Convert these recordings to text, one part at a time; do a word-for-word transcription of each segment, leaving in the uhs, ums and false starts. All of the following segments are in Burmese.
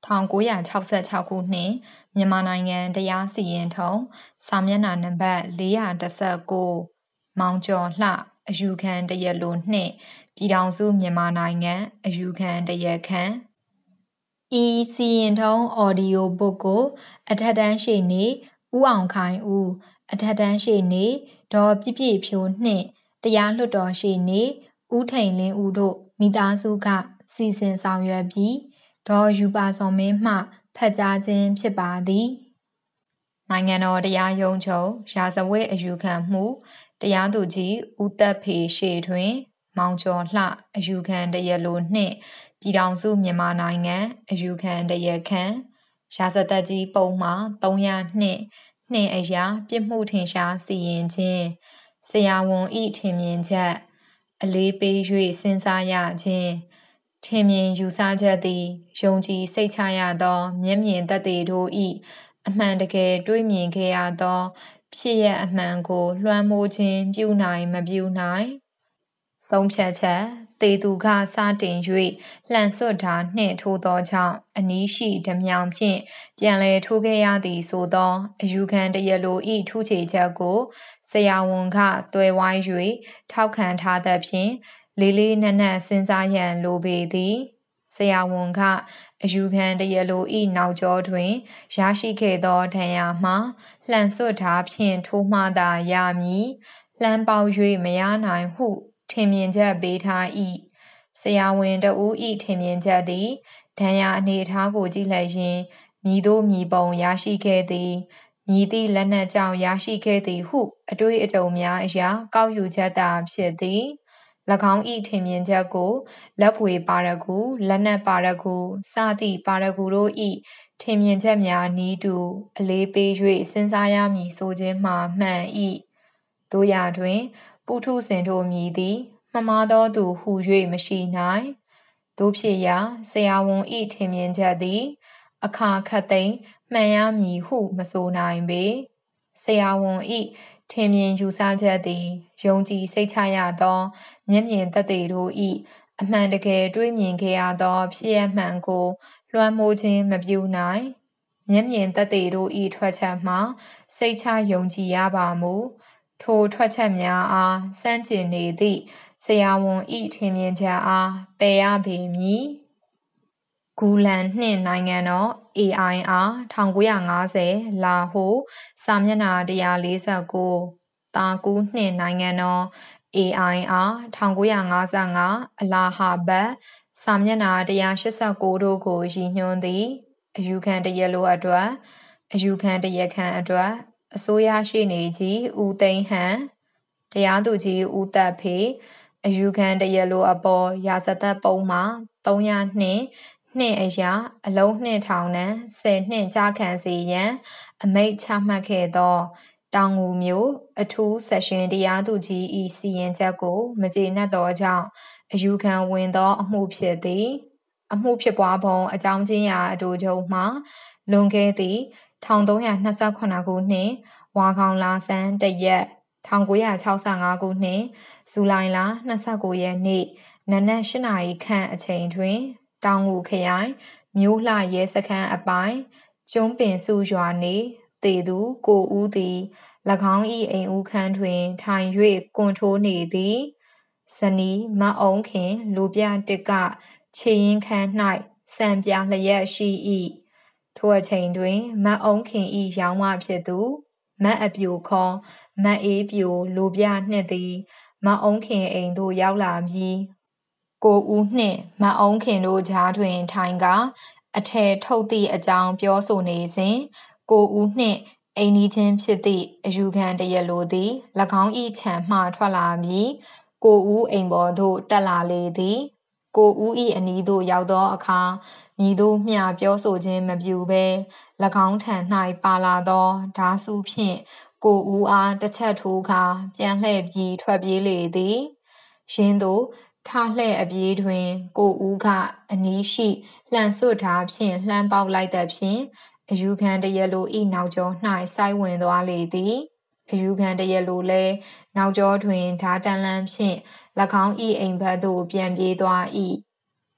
천구백육십육ခုနှစ်မြန်မာနိုင်ငံတရားစီရင်ထုံးစာမျက်နှာနံပါတ်၄၁၉မောင်ကျော်လှအယူခံတရားလိုနှင့်ပြည်ထောင်စုမြန်မာနိုင်ငံအယူခံတရားခံဤစီရင်ထုံးအော်ဒီယိုဘုတ်ကိုအထက်တန်းရှေ့နေဦးအောင်ခိုင်ဦးအထက်တန်းရှေ့နေဒေါ်ပြည့်ပြည့်ဖြိုးနှင့်တရားလွှတ်တော်ရှေ့နေဦးထိန်လင်းဦးတို့မိသားစုကစီစဉ်ဆောင်ရွက်ပြီးဒေါ်ယူပါစော်မင်းမှဖတ်ကြားခြင်းဖြစ်ပါသည်နိုင်ငံတော်တရားရုံးချုပ်ရာဇဝတ်အယူခံမှုတရားသူကြီးဦးသက်ဖေရှေ့တွင်မောင်ကျော်လှအယူခံတရားလိုနှင့်ပြည်ထောင်စုမြန်မာနိုင်ငံအယူခံတရားခံရာဇသက်ကြီးပုံမှာသုံးရနှစ်နှင့်အရာပြစ်မှုထင်ရှားစီရင်ခြင်းဆရာဝန်ဤထင်မြင်ချက်အလေးပေး၍စဉ်းစားရခြင်းထင်မြင်ယူဆချက်သည်ယုံကြည်စိတ်ချရသောမျက်မြင်သက်သေတို့၏အမှန်တကယ်တွေ့မြင်ခဲ့ရသောဖြစ်ရအမှန်ကိုလွှမ်းမိုးခြင်းပြုနိုင်မပြုနိုင်ဆုံးဖြတ်ချက်တေသူကစတင်၍လှန်စွတ်တာနှင့်ထိုးသောကြောင့်အနီးရှိဓမြောင်ဖြင့်ပြန်လည်ထိုးခဲ့ရသည်ဆိုသောအယူခံတရားလို၏ထူးခြေချက်ကိုဆရာဝန်ကတွယ်ဝိုင်း၍ထောက်ခံထားသဖြင့်လေးလေးနက်နက်စဉ်းစားရန်လိုပေသည်ဆရာဝန်ကအယူခံတရားလို၏နောက်ကျောတွင်ရရှိခဲ့သောဒဏ်ရာမှာလှန်စွတ်တာဖြင့်ထိုးမှသာရမည်လှမ်းပေါက်၍မရနိုင်ဟုထင်မြင်ချက်ပေးထား၏ဆရာဝန်တဦး၏ထင်မြင်ချက်သည်ဒဏ်ရာအနေအထားကိုကြည့်လိုက်ရင်မြည်သို့မြည်ပုံရရှိခဲ့သည်မြည်သည့်လက်နက်ကြောင့်ရရှိခဲ့သည်ဟုအတွေ့အကြုံများအရာကောက်ယူချက်သာဖြစ်သည်၎င်း၏ထင်မြင်ချက်ကိုလက်ပွေပါရဂူလက်နက်ပါရဂူစသည့်ပါရဂူတို့၏ထင်မြင်ချက်များနီးတူအလေးပေး၍စဉ်းစားရမည်ဆိုခြင်းမှာမှန်၏တို့ရာတွင်ပုထုဇဉ်တို့မြည်သည်မမှားသောသူဟူ၍မရှိနိုင်တို့ဖြစ်ရာဆရာဝန်၏ထင်မြင်ချက်သည်အခါခတ်သိမ်းမှန်ရမည်ဟုမဆိုနိုင်ပေဆရာဝန်၏ထင်မြင်ယူဆချက်သည်ယုံကြည်စိတ်ချရသောမျက်မြင်သက်သေတို့၏အမှန်တကယ်တွေ့မြင်ခဲ့ရသောဖြစ်ရမှန်ကိုလွှမ်းမိုးခြင်းမပြုနိုင်မျက်မြင်သက်သေတို့၏ထွက်ချက်မှာစိတ်ချယုံကြည်ရပါမူထိုထွက်ချက်များအားစန့်ကျင်နေသည့်ဆရာဝန်၏ထင်မြင်ချက်အားပယ်ရပေမည်ဂူလန်နှင့်နိုင်ငံတော် အေးအိုင်အာ၁၉၅၀လာဟိုစာမျက်နှာ၁၄၉တာကူးနှင့်နိုင်ငံတော် အေးအိုင်အာ၁၉၅၅အလာဟာဘတ်စာမျက်နှာ၁၈၉တို့ကိုရည်ညွှန်းသည်အယူခံတရားလိုအတွက်အယူခံတရားခံအတွက်အစိုးရရှိနေကြီးဦးသိန်းဟန်တရားသူကြီးဦးသက်ဖေအယူခံတရားလိုအပေါ်ရာဇသက်ပုံမှာ၃၀၂နှင့်အရာအလုံးနှင့်ထောင်နှံဆယ်နှင့်ကြာခံစေရန်အမိန့်ချမှတ်ခဲ့သောတောင်ငူမျိုးအထူးဆက်ရှင်တရားသူကြီး၏စီရင်ချက်ကိုမကျေနပ်သောကြောင့်အယူခံဝင်သောအမှုဖြစ်သည်အမှုဖြစ်ပွားပုံအကြောင်းချင်းရာအတူချုပ်မှာလွန်ခဲ့သည့်၁၃၂၇ခုနှစ်ဝါခေါင်လာဆန်းတရက်၁၉၆၅ခုနှစ်ဇူလိုင်လ၂၉ရက်နေ့နနက်၈နာရီခန့်အချိန်တွင်တောင်ငူခရိုင်မြို့လှရဲစခန်းအပိုင်ကျွန်းပင်စုရွာနေတေသူကိုဦးသည်၎င်း၏အိမ်ဦးခန်းတွင်ထိုင်၍ကွန်ထိုးနေသည်ဇနီးမအုံးခင်လူပြတစ်ကခြေရင်းခန်း၌စံပြလျက်ရှိ၏ထိုအချိန်တွင်မအုံးခင်၏ရောင်းမဖြစ်သူမတ်အပြိုခေါ်မတ်အေးပြိုလူပြနှစ်သည်မအုံးခင်အိမ်သို့ရောက်လာပြီးကိုဦးနှင့်မအုံးခင်တို့ကြားတွင်ထိုင်ကအထည်ထုတ်သည့်အကြောင်းပြောဆိုနေစဉ်ကိုဦးနှင့်အိမ်နီးချင်းဖြစ်သည့်အယူခံတရားလိုသည်၎င်း၏ခြံမှထွက်လာပြီးကိုဦးအိမ်ပေါ်သို့တက်လာလေသည်ကိုဦး၏အနီးသို့ရောက်သောအခါမည်သို့မျှပြောဆိုခြင်းမပြုဘဲ၎င်းထံ၌ပါလာသောဓာစုဖြင့်ကိုဦးအားတစ်ချက်ထိုးခါပြန်လှည့်ပြီးထွက်ပြေးလေသည်ရင်းသို့ထလှည့်အပြေးတွင်ကိုဦးကအနီးရှိလှန်စွတ်ဓာဖြင့်လှမ်းပေါက်လိုက်သဖြင့်အယူခံတရားလို၏နောက်ကျော၌စိုက်ဝင်သွားလေသည်အယူခံတရားလိုလည်းနောက်ကျောတွင်ဓာတန်လန်းဖြင့်၎င်း၏အိမ်ဘက်သို့ပြန်ပြေးသွား၏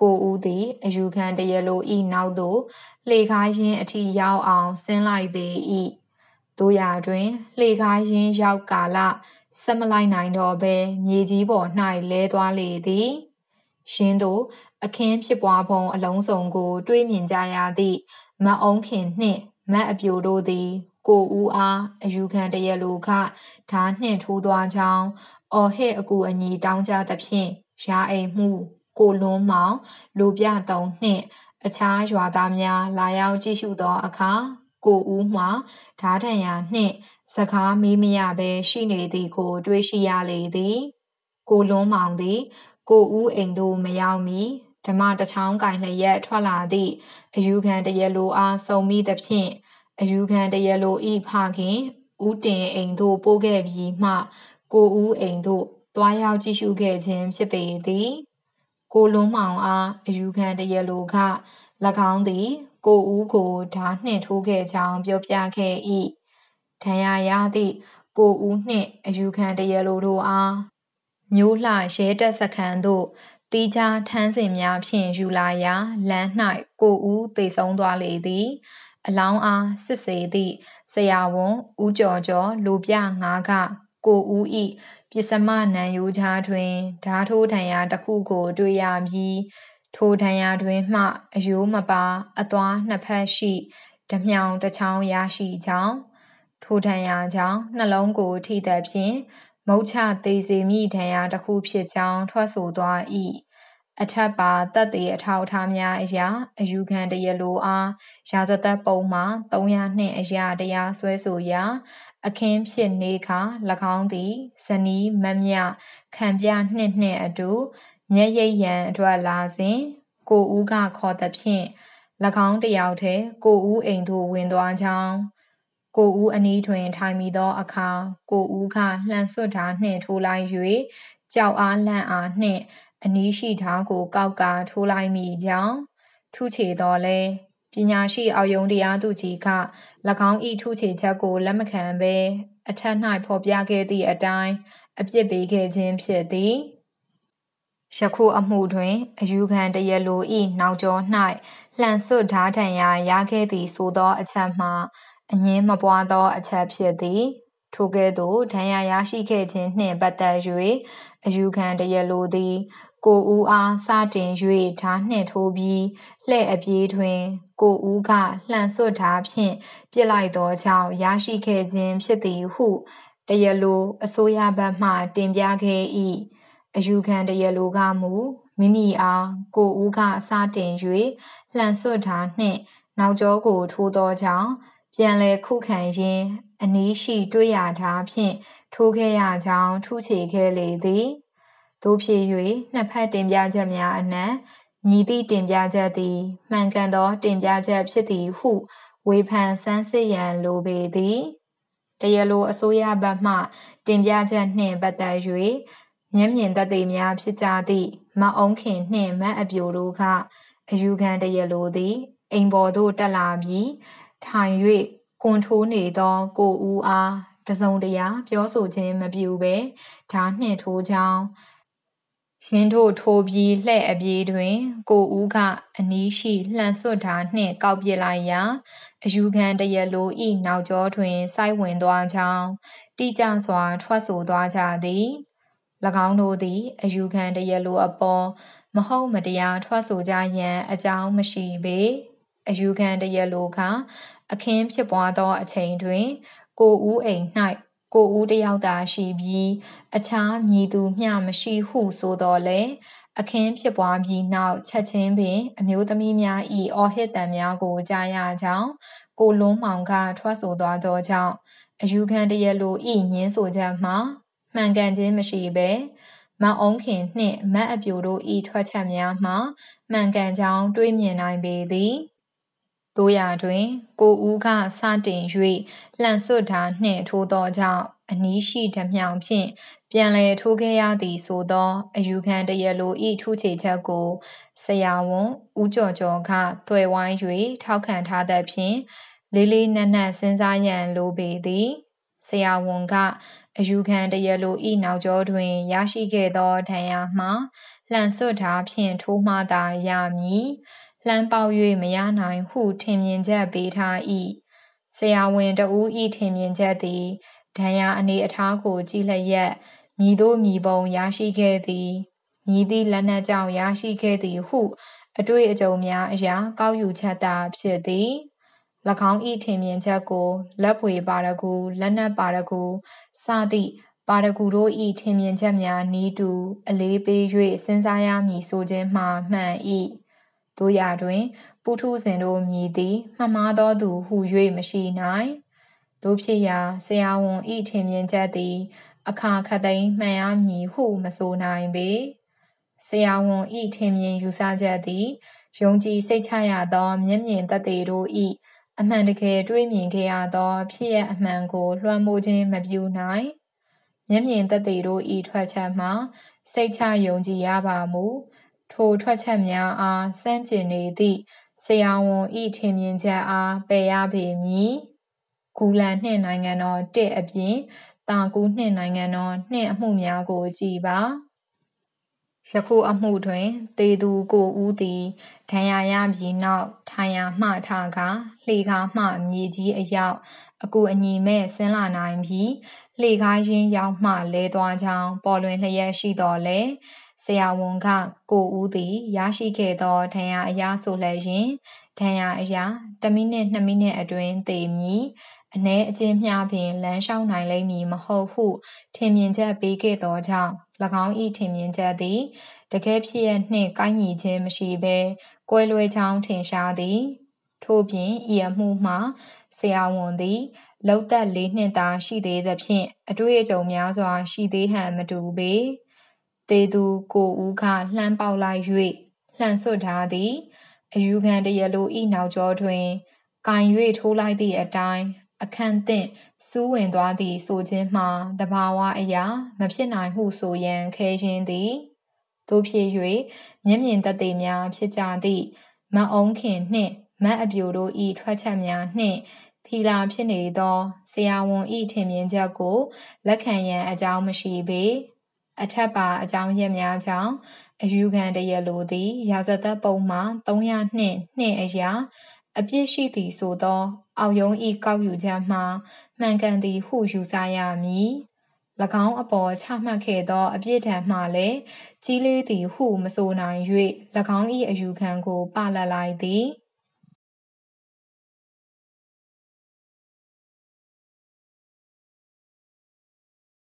ကိုဦးသည်အယူခံတရားလိုဤနောက်သို့လှေကားရင်းအထိရောက်အောင်ဆင်းလိုက်သည်၏တို့ရာတွင်လှေကားရင်းရောက်ကာလဆက်မလိုက်နိုင်တော့ဘဲမြေကြီးပေါ်၌လဲသွားလေသည်ရင်းသို့အခင်းဖြစ်ပွားပုံအလုံးစုံကိုတွေးမြင်ကြရသည့်မအုံးခင်နှင့်မတ်အပြိုတို့သည်ကိုဦးအားအယူခံတရားလိုကဓာနှင့်ထိုးသွားကြောင်းအော်ဟစ်အကူအညီတောင်းကြသဖြင့်ရာအိမ်မှုကိုလွန်းမောင်လူပြတုံနှင့်အခြားရွာသားများလာရောက်ကြည့်ရှုသောအခါကိုဦးမှဓာထံရာနှင့်စကားမေးမရဘဲရှိနေသည်ကိုတွေးရှိရလေသည်ကိုလွန်းမောင်သည်ကိုဦးအိမ်သို့မရောက်မီဓမ္မတချောင်းကင်လျက်ထွက်လာသည့်အယူခံတရားလိုအားစုံမိသဖြင့်အယူခံတရားလိုဤဖခင်ဦးတင်အိမ်သို့ပို့ခဲ့ပြီးမှကိုဦးအိမ်သို့တွားရောက်ကြည့်ရှုခဲ့ခြင်းဖြစ်ပေသည်ကိုလွန်းမောင်အားအယူခံတရားလိုက၎င်းသည်ကိုဦးကိုဓာနှင့်ထိုးခဲ့ကြောင်းပြောပြခဲ့၏ဒဏ်ရာရသည့်ကိုဦးနှင့်အယူခံတရားလိုတို့အားမျိုးလှရဲတက်စခန်းသို့တီးခြားထမ်းစင်များဖြင့်ယူလာရာလမ်း၌ကိုဦးသေဆုံးသွားလေသည်အလောင်းအားစစ်ဆေးသည့်ဆရာဝန်ဦးကျော်ကျော်လူပြငါးကကိုဦး၏ပစ္စမနံရိုးကြားတွင်ဓာထိုးဒဏ်ရာတစ်ခုကိုတွေ့ရပြီးထိုဒဏ်ရာတွင်မှအယိုးမပါအသွားနှစ်ဖက်ရှိဓမြောင်တစ်ချောင်းရရှိကြောင်းထိုဒဏ်ရာကြောင့်နှလုံးကိုထိသည်ဖြင့်မုတ်ချသေးစေမိဒဏ်ရာတစ်ခုဖြစ်ကြောင်းထွက်ဆိုသွား၏အထက်ပါတပ်သေးအထောက်အထားများအရာအယူခံတရားလိုအားရာဇသက်ပုံမှာ၃၀၀နှင့်အရာတရားစွဲဆိုရာအခင်းဖြစ်နေခါ၎င်းသည်ဇနီးမမြခံပြနှစ်နှင့်အတူမျက်ရိပ်ရန်အတွက်လာစဉ်ကိုဦးကခေါ်သဖြင့်၎င်းတယောက်တည်းကိုဦးအိမ်သို့ဝင်သွားကြောင်းကိုဦးအနီးတွင်ထိုင်မိသောအခါကိုဦးကလှန်ဆွတ်ဓာနှင့်ထိုးလိုက်၍ကြောက်အားလန့်အားနှင့်အနီးရှိဓာကိုကောက်ကာထိုးလိုက်မိကြောင်းထုချေတော်လဲပညာရှိအောက်ယုံတရားသူကြီးက၎င်း၏ထုချေချက်ကိုလက်မခံဘဲအထက်၌ဖော်ပြခဲ့သည့်အတိုင်းအပြစ်ပေးခဲ့ခြင်းဖြစ်သည်ယခုအမှုတွင်အယူခံတရားလို၏နောက်ကျော၌လှန်ဆွတ်ဓာထံရာရခဲ့သည်ဆိုသောအချက်မှာအငင်းမပွားသောအချက်ဖြစ်သည်ထိုကဲ့သို့ဒဏ်ရာရရှိခဲ့ခြင်းနှင့်ပတ်သက်၍အယူခံတရားလိုသည်ကိုဦးအားစတင်၍ဓာနှင့်ထိုးပြီးလှဲ့အပြေးတွင်ကိုဦးကလှန်ဆွတ်ဓာဖြင့်ပြစ်လိုက်သောကြောင့်ရရှိခဲ့ခြင်းဖြစ်သည်ဟုတရားလိုအစိုးရဘက်မှတင်ပြခဲ့၏အယူခံတရားလိုကမူမိမိအားကိုဦးကစတင်၍လှန်ဆွတ်ဓာနှင့်နောက်ကျောကိုထိုးသောကြောင့်ပြန်လည်ခုခံရင်းအနီးရှိတွေ့ရဓာဖြင့်ထိုးခဲ့ရကြောင်းထုချေခဲ့လေသည်သို့ဖြစ်၍နှစ်ဖက်တင်ပြချက်များအနက်ညီသည့်တင်ပြချက်သည်မှန်ကန်သောတင်ပြချက်ဖြစ်သည်ဟုဝေဖန်ဆန်းစစ်ရန်လိုပေသည်တရားလိုအစိုးရဘက်မှတင်ပြချက်နှင့်ပတ်သက်၍မျက်မြင်သက်သေများဖြစ်ကြသည့်မအုံးခင်နှင့်မတ်အပြိုတို့ကအယူခံတရားလိုသည်အိမ်ပေါ်သို့တက်လာပြီးထိုင်၍ကွန်ထိုးနေသောကိုဦးအားတစုံတရာပြောဆိုခြင်းမပြုဘဲဓာနှင့်ထိုးကြောင်းရင်းတို့ထိုးပြီးလှဲ့အပြေးတွင်ကိုဦးကအနီးရှိလှန်ဆွတ်ဓာနှင့်ကောက်ပစ်လိုက်ရာအယူခံတရားလိုဤနောက်ကျောတွင်စိုက်ဝင်သွားကြောင်းတိကျစွာထွက်ဆိုသွားကြသည်၎င်းတို့သည်အယူခံတရားလိုအပေါ်မဟုတ်မတရားထွက်ဆိုကြရန်အကြောင်းမရှိပေအယူခံတရားလိုကအခင်းဖြစ်ပွားသောအချိန်တွင်ကိုဦးအိမ်၌ကိုဦးတယောက်သာရှိပြီးအခြားမည်သူမျှမရှိဟုဆိုတော်လဲအခင်းဖြစ်ပွားပြီးနောက်ချက်ချင်းပင်အမျိုးသမီးများ၏အော်ဟစ်တံများကိုကြားရကြောင်းကိုလွန်းမောင်ကထွက်ဆိုသွားသောကြောင့်အယူခံတရားလို၏ညင်းဆိုချက်မှာမှန်ကန်ခြင်းမရှိဘဲမအုံးခင်နှင့်မတ်အပြိုတို့၏ထွက်ချက်များမှာမှန်ကန်ကြောင်းတွေးမြင်နိုင်ပေသည်တို့ရာတွင်ကိုဦးကစတင်၍လှန်ဆွတ်ဓာနှင့်ထိုးသောကြောင့်အနီးရှိဓမြောင်ဖြင့်ပြန်လည်ထိုးခဲ့ရသည်ဆိုသောအယူခံတရားလို၏ထုချေချက်ကိုဆရာဝန်ဦးကျော်ကျော်ကသွယ်ဝိုင်း၍ထောက်ခံထားသဖြင့်လေးလေးနက်နက်စဉ်းစားရန်လိုပေသည်ဆရာဝန်ကအယူခံတရားလို၏နောက်ကျောတွင်ရရှိခဲ့သောဒဏ်ရာမှာလှန်စွတ်တာဖြင့်ထိုးမှသာရမည်လှမ်းပေါက်၍မရနိုင်ဟုထင်မြင်ချက်ပေးထား၏ဆရာဝန်တဦး၏ထင်မြင်ချက်သည်ဒဏ်ရာအနေအထားကိုကြည့်လျက်မြည်တို့မြည်ပုံရရှိခဲ့သည်မြည်သည့်လက်နက်ကြောင့်ရရှိခဲ့သည်ဟုအတွေ့အကြုံများအရာကောက်ယူချက်သာဖြစ်သည်၎င်း၏ထင်မြင်ချက်ကိုလက်ဖွေပါရဂူလက်နက်ပါရဂူစသည့်ပါရဂူတို့၏ထင်မြင်ချက်များနီးတူအလေးပေး၍စဉ်းစားရမည်ဆိုခြင်းမှာမှန်၏တို့ရာတွင်ပုထုဇဉ်တို့မြည်သည်မှတ်မှားသောသူဟု၍မရှိနိုင်တို့ဖြစ်ရာဆရာဝန်၏ထင်မြင်ချက်သည်အခါခတ်သိမ်းမှန်ရမည်ဟုမဆိုနိုင်ပေဆရာဝန်၏ထင်မြင်ယူဆချက်သည်ယုံကြည်စိတ်ချရသောမျက်မြင်သက်သေတို့၏အမှန်တကယ်တွေ့မြင်ခဲ့ရသောဖြစ်ရအမှန်ကိုလွှမ်းမိုးခြင်းမပြုနိုင်မျက်မြင်သက်သေတို့၏ထွက်ချက်မှာစိတ်ချယုံကြည်ရပါမူထိုထွက်ချက်များအားစန့်ကျင်နေသည့်ဆရာဝန်၏ထင်မြင်ချက်အားပယ်ရပေမည်ဂူလန်နှင့်နိုင်ငံတော်တစ်အပြင်တာကူးနှင့်နိုင်ငံတော်နှင့်အမှုများကိုကြည်ပါယခုအမှုတွင်သေသူကိုဦးသည်ဒဏ်ရာရပြီးနောက်ထိုင်ရာမှထကာလှေကားမှမြေကြီးအရောက်အကူအညီမဲ့ဆင်းလာနိုင်ပြီးလှေကားရင်းရောက်မှလဲသွားကြောင်းပေါ်လွင်လျက်ရှိတော်လဲဆရာဝန်ကကိုဦးသည်ရရှိခဲ့သောဒဏ်ရာအရာဆိုလျင်ဒဏ်ရာအရာတစ်မိနစ်နှစ်မိနစ်အတွင်းသေမည်အ ਨੇ အကျဉ်းမျှပင်လမ်းလျှောက်နိုင်လိမ့်မည်မဟုတ်ဟုထင်မြင်ချက်ပေးခဲ့သောကြောင့်၎င်း၏ထင်မြင်ချက်သည်တကယ်ဖြစ်ရနှင့်ကိုက်ညီခြင်းမရှိဘဲကွဲလွဲကြောင်းထင်ရှားသည်ထို့ပြင်ဤအမှုမှာဆရာဝန်သည်လောက်သက်လေးနှစ်သာရှိသေးသဖြင့်အတွေ့အကြုံများစွာရှိသေးဟန်မတူပေသေသူကိုဦးကလှမ်းပေါက်လိုက်၍လှန်ဆွတ်ထားသည်အယူခံတရလိုဤနောက်ကျောတွင်ကင်၍ထိုးလိုက်သည့်အတိုင်းအခန့်သင့်စူးဝင်သွားသည်ဆိုခြင်းမှာတဘာဝအရာမဖြစ်နိုင်ဟုဆိုရန်ခဲရင်းသည်တို့ဖြစ်၍မျက်မြင်သက်သေများဖြစ်ကြသည့်မအုံးခင်နှင့်မတ်အပြိုတို့၏ထွက်ချက်များနှင့်ဖီလာဖြစ်နေသောဆရာဝန်၏ထင်မြင်ချက်ကိုလက်ခံရန်အကြောင်းမရှိပေအထက်ပါအကြောင်းရင်းများကြောင့်အယူခံတရလိုသည်ရာဇသက်ပုံမှာသုံးရနှင့်နှင့်အရာအပြစ်ရှိသည်ဆိုသောအောက်ယုံ၏ကောက်ယူချက်မှာမှန်ကန်သည်ဟုယူဆရမည်၎င်းအပေါ်ချမှတ်ခဲ့သောအပြစ်ဒဏ်မှလည်းကြီးလေးသည်ဟုမဆိုနိုင်၍၎င်း၏အယူခံကိုပလတ်လိုက်သည်